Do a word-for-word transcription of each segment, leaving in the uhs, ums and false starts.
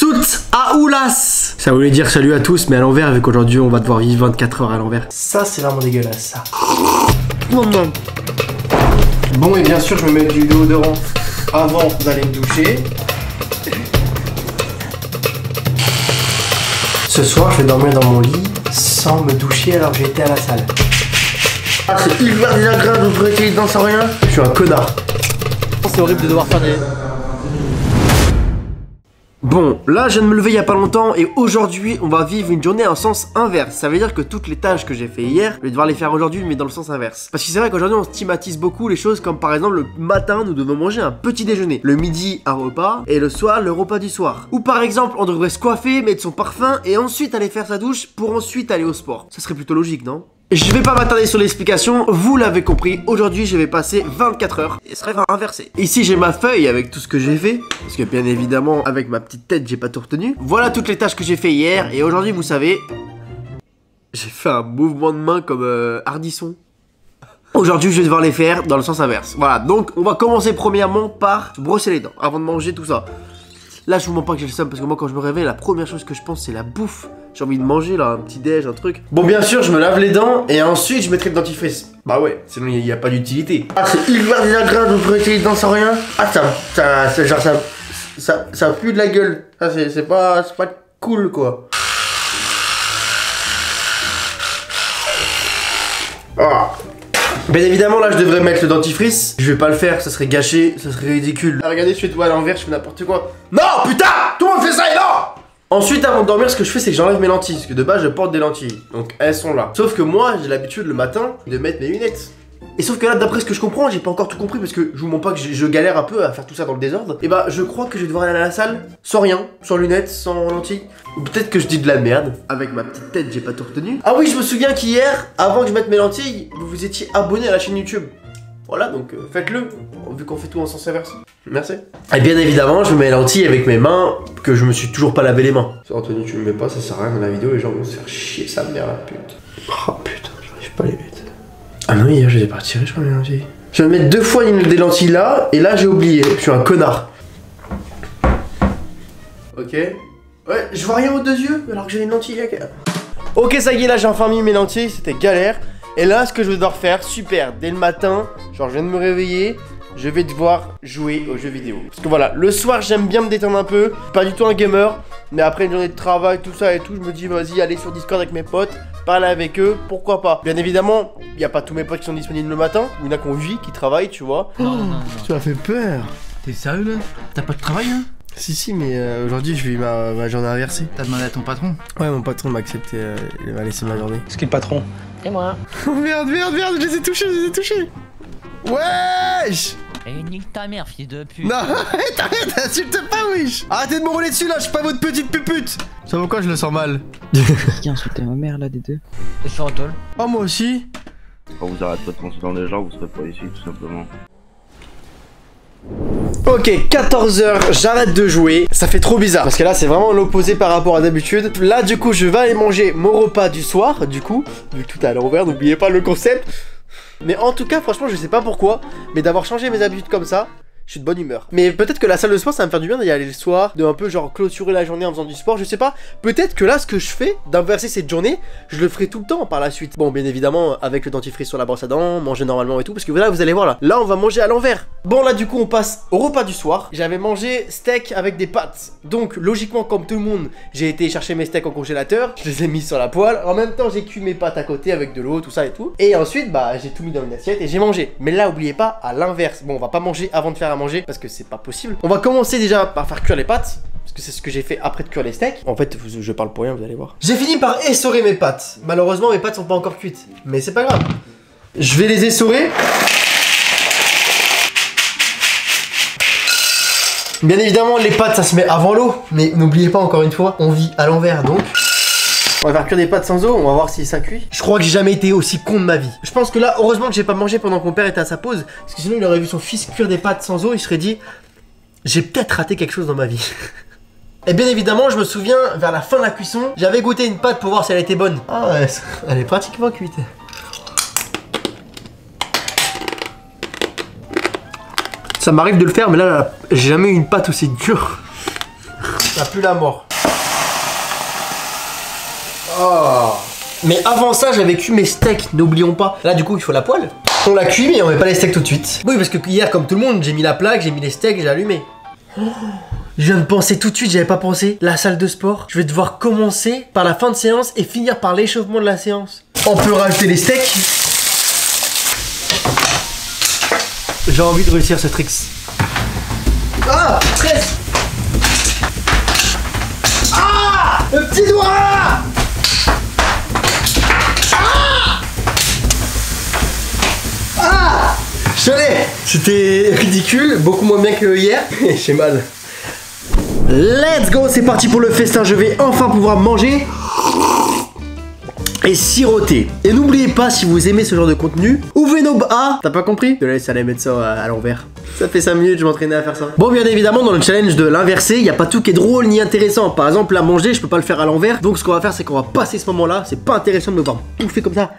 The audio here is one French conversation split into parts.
Sout à Oulas. Ça voulait dire salut à tous, mais à l'envers, vu qu'aujourd'hui on va devoir vivre vingt-quatre heures à l'envers. Ça, c'est vraiment dégueulasse, ça. Bon, et bien sûr, je me mets du déodorant avant d'aller me doucher. Ce soir, je vais dormir dans mon lit sans me doucher alors que j'ai été à la salle. Ah, c'est hyper désagréable de brûler les dents sans rien. Je suis un connard. C'est horrible de devoir faire des... Bon, là je viens de me lever il y a pas longtemps et aujourd'hui on va vivre une journée en sens inverse. Ça veut dire que toutes les tâches que j'ai fait hier, je vais devoir les faire aujourd'hui mais dans le sens inverse. Parce que c'est vrai qu'aujourd'hui on stigmatise beaucoup les choses comme par exemple le matin nous devons manger un petit déjeuner, le midi un repas et le soir le repas du soir. Ou par exemple on devrait se coiffer, mettre son parfum et ensuite aller faire sa douche pour ensuite aller au sport. Ça serait plutôt logique, non? Je vais pas m'attarder sur l'explication, vous l'avez compris, aujourd'hui je vais passer vingt-quatre heures et ce sera inversé. Ici j'ai ma feuille avec tout ce que j'ai fait, parce que bien évidemment avec ma petite tête j'ai pas tout retenu. Voilà toutes les tâches que j'ai fait hier et aujourd'hui vous savez, j'ai fait un mouvement de main comme euh, Hardisson. Aujourd'hui je vais devoir les faire dans le sens inverse. Voilà, donc on va commencer premièrement par se brosser les dents avant de manger tout ça. Là je vous mens pas que j'ai le seum parce que moi quand je me réveille la première chose que je pense c'est la bouffe. J'ai envie de manger là, un petit déj, un truc. Bon bien sûr je me lave les dents et ensuite je mettrai le dentifrice. Bah ouais, sinon il n'y a, a pas d'utilité. Ah c'est hyper désagréable de brûler les dents sans rien. Ah ça, ça, ça genre ça, ça, ça pue de la gueule. Ça c'est pas, c'est pas cool quoi. Ah. Bien évidemment là je devrais mettre le dentifrice. Je vais pas le faire, ça serait gâché, ça serait ridicule. Ah, regardez je fais tout à l'envers, je fais n'importe quoi. Non putain, tout le monde fait ça et non. Ensuite avant de dormir ce que je fais c'est que j'enlève mes lentilles. Parce que de base je porte des lentilles. Donc elles sont là. Sauf que moi j'ai l'habitude le matin de mettre mes lunettes. Et sauf que là d'après ce que je comprends, j'ai pas encore tout compris parce que je vous mens pas que je, je galère un peu à faire tout ça dans le désordre. Et bah je crois que je vais devoir aller à la salle sans rien, sans lunettes, sans lentilles. Ou peut-être que je dis de la merde. Avec ma petite tête j'ai pas tout retenu. Ah oui je me souviens qu'hier, avant que je mette mes lentilles, vous vous étiez abonné à la chaîne YouTube. Voilà donc euh, faites-le, vu qu'on fait tout en sens inverse. Merci. Et bien évidemment je mets les lentilles avec mes mains, que je me suis toujours pas lavé les mains. Anthony tu le mets pas, ça sert à rien dans la vidéo, les gens vont se faire chier sa mère la pute. Oh putain, j'arrive pas à les mettre. Ah non hier je les ai pas retirés je crois les lentilles. Je vais mettre deux fois des lentilles là, et là j'ai oublié, je suis un connard. Ok. Ouais, je vois rien aux deux yeux alors que j'ai une lentille. Ok ça y est là j'ai enfin mis mes lentilles, c'était galère. Et là ce que je vais devoir faire, super, dès le matin, genre je viens de me réveiller, je vais devoir jouer aux jeux vidéo. Parce que voilà, le soir j'aime bien me détendre un peu, pas du tout un gamer, mais après une journée de travail, tout ça et tout, je me dis vas-y aller sur Discord avec mes potes, parler avec eux, pourquoi pas. Bien évidemment, il n'y a pas tous mes potes qui sont disponibles le matin, il y en a qui ont vie, qui travaillent, tu vois. Non, non, non. Tu m'as fait peur. T'es sérieux là? T'as pas de travail là? Si si mais euh, aujourd'hui je vis ma, ma journée inversée. T'as demandé à ton patron? Ouais mon patron m'a accepté, euh, il m'a laissé ma journée. C'est qui le patron? Et moi. Oh merde merde merde, je les ai touchés, je les ai touchés. Wesh. Et nique ta mère fils de pute. Non arrête arrête, insulte pas wesh. Arrêtez de me rouler dessus là, je suis pas votre petite pupute. Ça va quoi, je le sens mal. Qui a insulté ma mère là des deux? Je suis en tôle. Oh moi aussi. Quand vous arrêtez pas de foncer dans les gens, vous serez pas ici tout simplement. Ok, quatorze heures, j'arrête de jouer. Ça fait trop bizarre parce que là c'est vraiment l'opposé par rapport à d'habitude. Là du coup je vais aller manger mon repas du soir. Du coup, vu que tout est à l'envers, n'oubliez pas le concept. Mais en tout cas franchement je sais pas pourquoi, mais d'avoir changé mes habitudes comme ça, je suis de bonne humeur. Mais peut-être que la salle de sport ça va me faire du bien d'y aller le soir, de un peu genre clôturer la journée en faisant du sport, je sais pas. Peut-être que là ce que je fais, d'inverser cette journée, je le ferai tout le temps par la suite. Bon bien évidemment avec le dentifrice sur la brosse à dents, manger normalement et tout, parce que là vous allez voir là, là on va manger à l'envers. Bon là du coup on passe au repas du soir. J'avais mangé steak avec des pâtes. Donc logiquement comme tout le monde, j'ai été chercher mes steaks en congélateur, je les ai mis sur la poêle. En même temps j'ai cuit mes pâtes à côté avec de l'eau, tout ça et tout. Et ensuite bah j'ai tout mis dans une assiette et j'ai mangé. Mais là oubliez pas à l'inverse. Bon on va pas manger avant de faire à manger parce que c'est pas possible. On va commencer déjà par faire cuire les pâtes. Parce que c'est ce que j'ai fait après de cuire les steaks. En fait, je parle pour rien, vous allez voir. J'ai fini par essorer mes pâtes. Malheureusement, mes pâtes sont pas encore cuites. Mais c'est pas grave. Je vais les essorer. Bien évidemment, les pâtes, ça se met avant l'eau. Mais n'oubliez pas, encore une fois, on vit à l'envers, donc... On va faire cuire des pâtes sans eau, on va voir si ça cuit. Je crois que j'ai jamais été aussi con de ma vie. Je pense que là, heureusement que j'ai pas mangé pendant que mon père était à sa pause. Parce que sinon, il aurait vu son fils cuire des pâtes sans eau, il serait dit... J'ai peut-être raté quelque chose dans ma vie. Et bien évidemment, je me souviens, vers la fin de la cuisson, j'avais goûté une pâte pour voir si elle était bonne. Ah ouais, elle est pratiquement cuite. Ça m'arrive de le faire, mais là, j'ai jamais eu une pâte aussi dure. Ça pue la mort. Oh. Mais avant ça, j'avais cuit mes steaks, n'oublions pas. Là, du coup, il faut la poêle. On l'a cuit, mais on met pas les steaks tout de suite. Oui, parce que hier, comme tout le monde, j'ai mis la plaque, j'ai mis les steaks, j'ai allumé. Oh. Je viens de penser tout de suite, j'avais pas pensé. La salle de sport, je vais devoir commencer par la fin de séance et finir par l'échauffement de la séance. On peut rajouter les steaks. J'ai envie de réussir ce tricks. Ah, stress. Ah, le petit doigt. Ah, ah, je l'ai. C'était ridicule, beaucoup moins bien que hier. J'ai mal. Let's go, c'est parti pour le festin. Je vais enfin pouvoir manger et siroter. Et n'oubliez pas, si vous aimez ce genre de contenu, ouvrez nos bas. T'as pas compris? Je laisse aller mettre ça à l'envers. Ça fait cinq minutes, je m'entraînais à faire ça. Bon, bien évidemment, dans le challenge de l'inverser, il n'y a pas tout qui est drôle ni intéressant. Par exemple, la manger, je peux pas le faire à l'envers. Donc, ce qu'on va faire, c'est qu'on va passer ce moment-là. C'est pas intéressant de me voir bouffer comme ça.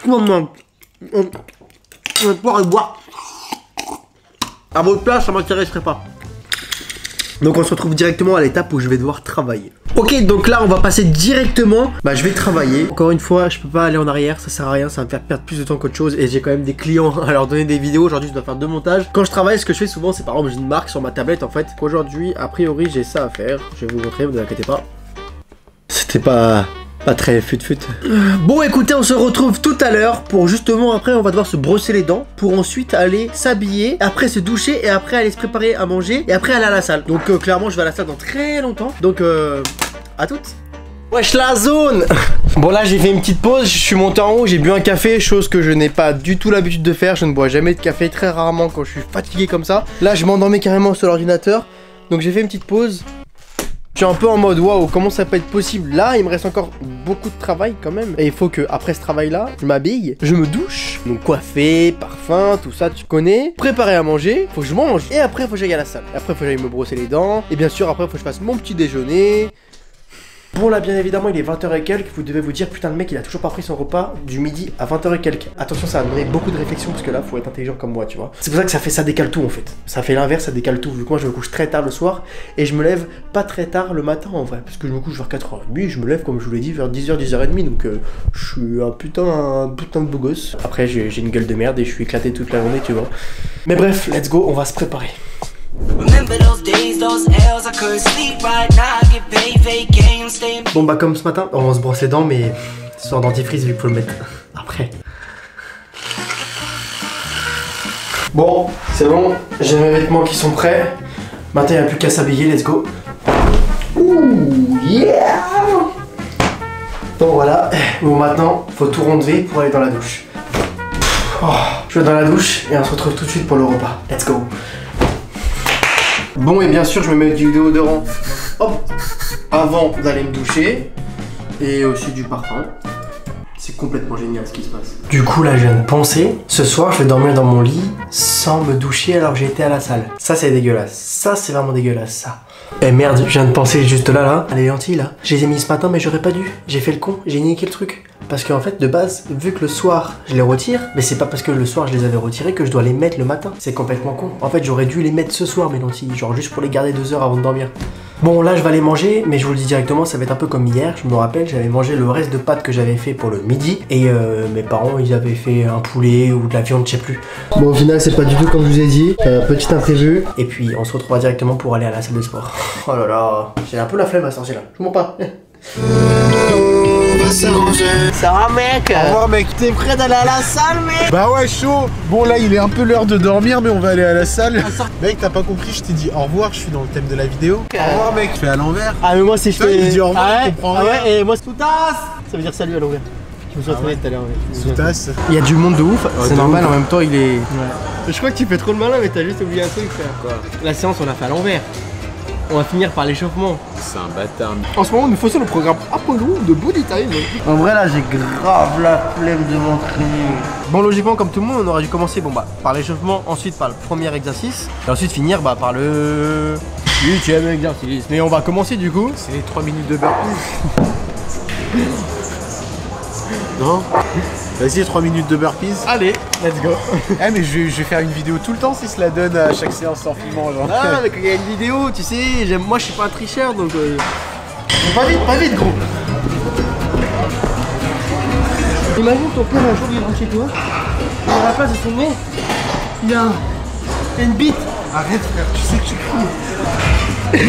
Boire. À votre place, ça m'intéresserait pas. Donc on se retrouve directement à l'étape où je vais devoir travailler. Ok, donc là on va passer directement. Bah je vais travailler. Encore une fois, je peux pas aller en arrière, ça sert à rien, ça va me faire perdre plus de temps qu'autre chose. Et j'ai quand même des clients à leur donner des vidéos. Aujourd'hui je dois faire deux montages. Quand je travaille, ce que je fais souvent, c'est par exemple j'ai une marque sur ma tablette en fait. Aujourd'hui, a priori j'ai ça à faire. Je vais vous montrer, vous inquiétez pas. C'était pas... Pas très fut-fut. Bon écoutez, on se retrouve tout à l'heure pour justement après on va devoir se brosser les dents pour ensuite aller s'habiller, après se doucher et après aller se préparer à manger et après aller à la salle. Donc euh, clairement je vais à la salle dans très longtemps. Donc euh, à toutes. Wesh la zone. Bon là j'ai fait une petite pause, je suis monté en haut, j'ai bu un café, chose que je n'ai pas du tout l'habitude de faire. Je ne bois jamais de café, très rarement quand je suis fatigué comme ça. Là je m'endormais carrément sur l'ordinateur. Donc j'ai fait une petite pause. Je suis un peu en mode waouh, comment ça peut être possible? Là, il me reste encore beaucoup de travail quand même. Et il faut que après ce travail-là, je m'habille, je me douche. Donc coiffé, parfum, tout ça, tu connais. Préparer à manger, faut que je mange. Et après, faut que j'aille à la salle. Et après, faut que j'aille me brosser les dents. Et bien sûr, après, faut que je fasse mon petit déjeuner. Bon là bien évidemment il est vingt heures et quelques, vous devez vous dire putain le mec il a toujours pas pris son repas du midi à vingt heures et quelques. Attention ça va demander beaucoup de réflexion parce que là faut être intelligent comme moi tu vois. C'est pour ça que ça fait ça décale tout en fait. Ça fait l'inverse, ça décale tout vu que moi je me couche très tard le soir et je me lève pas très tard le matin en vrai. Parce que je me couche vers quatre heures trente, je me lève comme je vous l'ai dit vers dix heures, dix heures trente donc euh, je suis un putain, un putain de beau gosse. Après j'ai une gueule de merde et je suis éclaté toute la journée tu vois. Mais bref, let's go, on va se préparer. Bon bah comme ce matin, on se brosse les dents mais sans dentifrice vu qu'il faut le mettre après. Bon, c'est bon, j'ai mes vêtements qui sont prêts. Maintenant il n'y a plus qu'à s'habiller, let's go. Ouh, yeah. Bon voilà, bon maintenant faut tout relever pour aller dans la douche. Oh, je vais dans la douche et on se retrouve tout de suite pour le repas. Let's go. Bon et bien sûr je me mets du déodorant hop avant d'aller me doucher et aussi du parfum. C'est complètement génial ce qui se passe. Du coup là je viens de penser, ce soir je vais dormir dans mon lit sans me doucher alors que j'ai été à la salle. Ça c'est dégueulasse, ça c'est vraiment dégueulasse ça. Eh merde, je viens de penser juste là là, les lentilles là. Je les ai mis ce matin mais j'aurais pas dû. J'ai fait le con, j'ai niqué le truc. Parce qu'en fait de base, vu que le soir je les retire, mais c'est pas parce que le soir je les avais retirés que je dois les mettre le matin. C'est complètement con. En fait j'aurais dû les mettre ce soir mes lentilles, genre juste pour les garder deux heures avant de dormir. Bon là je vais aller manger, mais je vous le dis directement, ça va être un peu comme hier. Je me rappelle, j'avais mangé le reste de pâtes que j'avais fait pour le midi. Et euh, mes parents ils avaient fait un poulet ou de la viande, je sais plus. Bon au final c'est pas du tout comme je vous ai dit, euh, petit imprévu. Et puis on se retrouvera directement pour aller à la salle de sport. Oh là là, j'ai un peu la flemme à sortir là, je vous mens pas. Ça va mec? Au revoir mec. T'es prêt d'aller à la salle mec? Bah ouais chaud. Bon là il est un peu l'heure de dormir mais on va aller à la salle. Mec t'as pas compris, je t'ai dit au revoir, je suis dans le thème de la vidéo. Okay. Au revoir mec. Je fais à l'envers. Ah mais moi si je Toi, fais... il dit au revoir, ah ouais, je comprends ah rien. ouais, et moi c'est Soutasse. Ça veut dire salut à l'envers. Je me suis entraîné tout à l'heure. Soutasse. Il y a du monde de ouf, c'est de normal ouf. en même temps il est... Ouais. Je crois que tu fais trop le malin mais t'as juste oublié un truc frère. Quoi? La séance on l'a fait à l'envers. On va finir par l'échauffement. C'est un bâtard. En ce moment nous faisons le programme Apollo de Body Time. En vrai là j'ai grave la flemme de m'entraîner. Bon logiquement comme tout le monde on aurait dû commencer bon bah par l'échauffement, ensuite par le premier exercice et ensuite finir bah par le huitième exercice. Mais on va commencer du coup. C'est les trois minutes de burpee. Non. Vas-y, trois minutes de burpees. Allez, let's go. Eh mais je vais, je vais faire une vidéo tout le temps si cela donne à chaque séance en filmant genre. Ah mais quand il y a une vidéo, tu sais, j'aime- moi je suis pas un tricheur donc... Euh... Pas vite, pas vite gros. Imagine ton père un jour il rentre chez toi, et à la place de son nez, il a un... une bite. Arrête frère, tu sais que tu cries.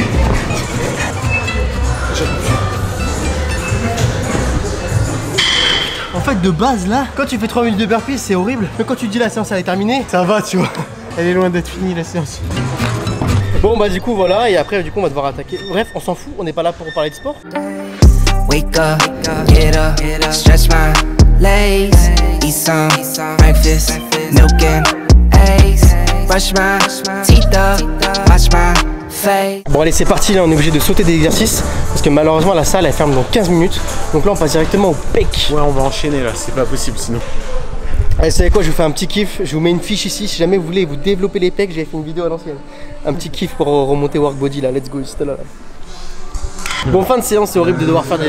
En fait de base là, quand tu fais trois minutes de burpees c'est horrible, mais quand tu dis la séance elle est terminée, ça va tu vois. Elle est loin d'être finie la séance. Bon bah du coup voilà, et après du coup on va devoir attaquer. Bref, on s'en fout, on n'est pas là pour parler de sport. Wake up, get up, stretch my legs, eat some breakfast, milk and eggs, brush my teeth up, watch my face. Bon allez c'est parti, là on est obligé de sauter des exercices parce que malheureusement la salle elle ferme dans quinze minutes. Donc là on passe directement au pec. Ouais, on va enchaîner là, c'est pas possible sinon. Allez, vous savez quoi, je vous fais un petit kiff, je vous mets une fiche ici si jamais vous voulez vous développer les pecs, j'ai fait une vidéo à l'ancienne. Un petit kiff pour remonter work body là, let's go juste là. Bon, fin de séance, c'est horrible de devoir faire des...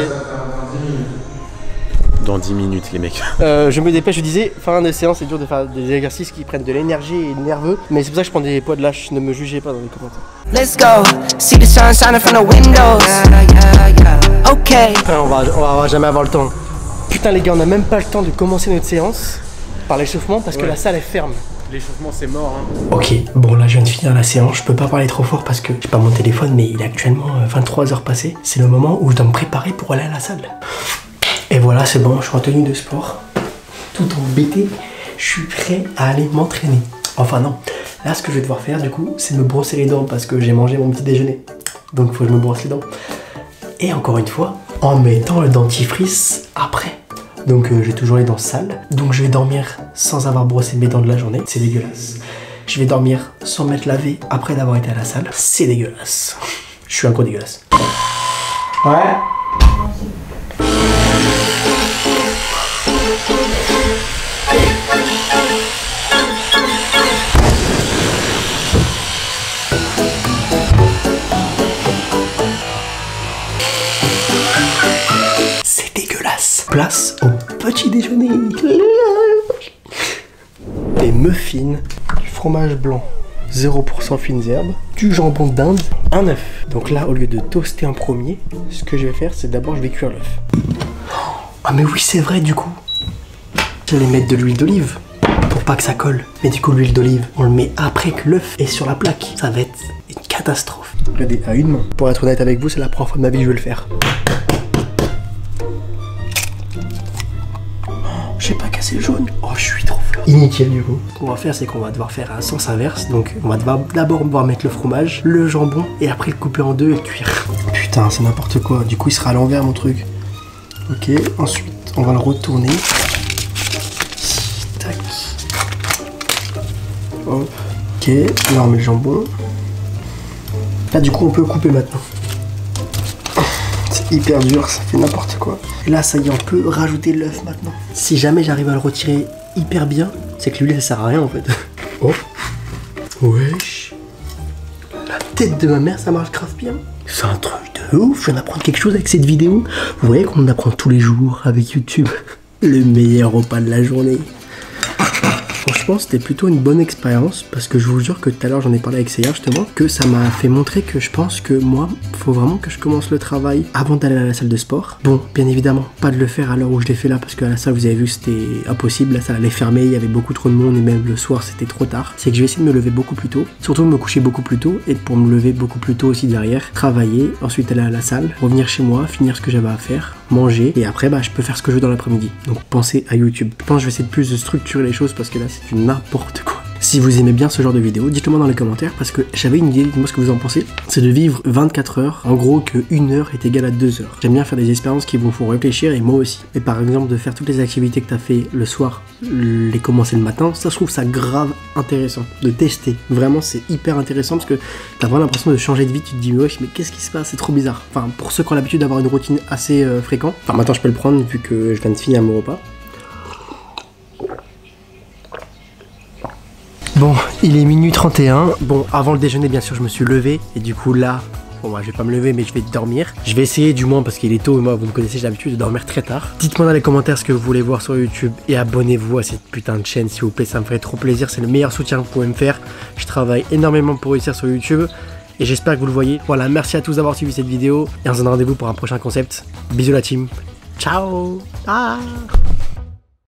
Dans dix minutes les mecs. Euh, je me dépêche, je disais, fin de séance c'est dur de faire des exercices qui prennent de l'énergie et nerveux. Mais c'est pour ça que je prends des poids de lâche, ne me jugez pas dans les commentaires. Let's go, see the sun shining from the windows. Okay. Enfin, on, va, on va jamais avoir le temps. Putain les gars, on a même pas le temps de commencer notre séance par l'échauffement parce que Ouais. la salle est ferme. L'échauffement c'est mort hein. Ok, bon là je viens de finir la séance, je peux pas parler trop fort parce que j'ai pas mon téléphone mais il est actuellement vingt-trois heures passées. C'est le moment où je dois me préparer pour aller à la salle. Et voilà, c'est bon, je suis en tenue de sport, tout embêté, je suis prêt à aller m'entraîner. Enfin non, là ce que je vais devoir faire du coup, c'est me brosser les dents parce que j'ai mangé mon petit déjeuner. Donc faut que je me brosse les dents. Et encore une fois, en mettant le dentifrice après. Donc euh, j'ai toujours les dents sales. Donc je vais dormir sans avoir brossé mes dents de la journée. C'est dégueulasse. Je vais dormir sans m'être lavé après d'avoir été à la salle. C'est dégueulasse. Je suis un gros dégueulasse. Ouais. C'est dégueulasse. Place au petit déjeuner. Des muffins, du fromage blanc, zéro pour cent fines herbes, du jambon d'Inde, un œuf. Donc là, au lieu de toaster en premier, ce que je vais faire, c'est d'abord je vais cuire l'œuf. Ah mais oui, c'est vrai du coup. J'allais mettre de l'huile d'olive pour pas que ça colle. Mais du coup, l'huile d'olive, on le met après que l'œuf est sur la plaque. Ça va être une catastrophe. Regardez, à une main. Pour être honnête avec vous, c'est la première fois de ma vie que je vais le faire. J'ai pas cassé le jaune. Oh, je suis trop fort. Inutile du coup. Ce qu'on va faire, c'est qu'on va devoir faire un sens inverse. Donc, on va devoir d'abord devoir mettre le fromage, le jambon, et après le couper en deux et le cuire. Putain, c'est n'importe quoi. Du coup, il sera à l'envers mon truc. Ok, ensuite, on va le retourner. Tac. Hop. Ok, là on met le jambon. Là, du coup, on peut couper maintenant. C'est hyper dur, ça fait n'importe quoi. Et là, ça y est, on peut rajouter l'œuf maintenant. Si jamais j'arrive à le retirer hyper bien, c'est que l'huile, ça sert à rien en fait. Oh. Wesh. La tête de ma mère, ça marche grave bien. C'est un truc de ouf. Je viens d'apprendre quelque chose avec cette vidéo. Vous voyez qu'on apprend tous les jours avec YouTube. Le meilleur repas de la journée. Franchement, c'était plutôt une bonne expérience parce que je vous jure que tout à l'heure j'en ai parlé avec Seiya justement, que ça m'a fait montrer que je pense que moi, faut vraiment que je commence le travail avant d'aller à la salle de sport. Bon, bien évidemment, pas de le faire à l'heure où je l'ai fait là parce qu'à la salle, vous avez vu, c'était impossible. La salle allait fermer, il y avait beaucoup trop de monde et même le soir, c'était trop tard. C'est que je vais essayer de me lever beaucoup plus tôt, surtout de me coucher beaucoup plus tôt et pour me lever beaucoup plus tôt aussi derrière, travailler, ensuite aller à la salle, revenir chez moi, finir ce que j'avais à faire, manger et après, bah, je peux faire ce que je veux dans l'après-midi. Donc pensez à YouTube. Je pense que je vais essayer de plus de structurer les choses parce que là, c'est du n'importe quoi. Si vous aimez bien ce genre de vidéo, dites-le moi dans les commentaires parce que j'avais une idée, dites-moi ce que vous en pensez. C'est de vivre vingt-quatre heures, en gros que une heure est égale à deux heures. J'aime bien faire des expériences qui vous font réfléchir et moi aussi. Et par exemple de faire toutes les activités que t'as fait le soir, les commencer le matin, ça je trouve ça grave intéressant de tester. Vraiment c'est hyper intéressant parce que t'as vraiment l'impression de changer de vie, tu te dis wesh mais qu'est-ce qui se passe, c'est trop bizarre. Enfin pour ceux qui ont l'habitude d'avoir une routine assez euh, fréquente, enfin maintenant je peux le prendre vu que je viens de finir mon repas. Bon, il est minuit trente et un. Bon, avant le déjeuner, bien sûr, je me suis levé. Et du coup, là, Bon bah je vais pas me lever mais je vais dormir. Je vais essayer du moins parce qu'il est tôt et moi vous me connaissez, j'ai l'habitude de dormir très tard. Dites-moi dans les commentaires ce que vous voulez voir sur YouTube et abonnez-vous à cette putain de chaîne s'il vous plaît, ça me ferait trop plaisir, c'est le meilleur soutien que vous pouvez me faire. Je travaille énormément pour réussir sur YouTube et j'espère que vous le voyez. Voilà, merci à tous d'avoir suivi cette vidéo et on se donne rendez-vous pour un prochain concept. Bisous la team, ciao, ah.